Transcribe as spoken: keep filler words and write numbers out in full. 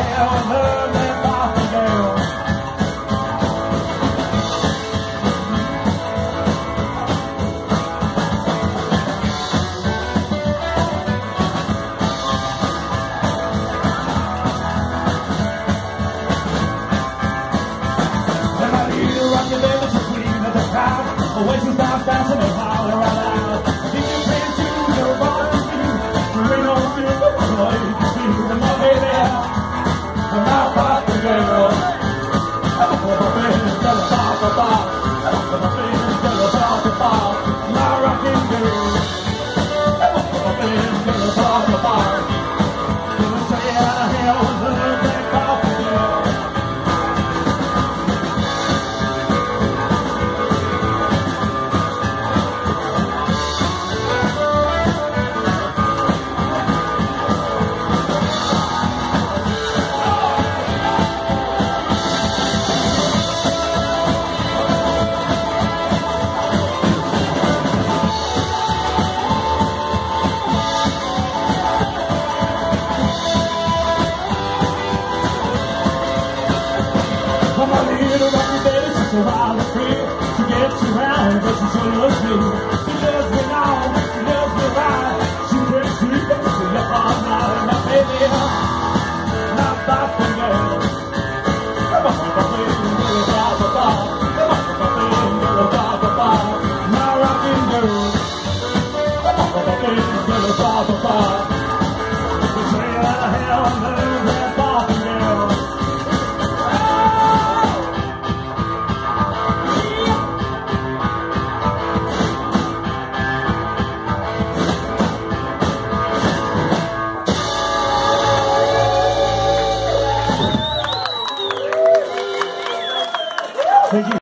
hell with her, that Boston girl. Away from stars dancing and howling right out. If you can't choose your body to do, you ain't no good for what you do. And my baby, and my Boston girl. My baby's got a soft about. My baby's got a soft about. My rocking girl. My baby's got a soft about. Gonna say how the hell was her that Boston girl. Come on here to rock your baby, she's so wild and free. She gets around, but she sure looks me. She does me now.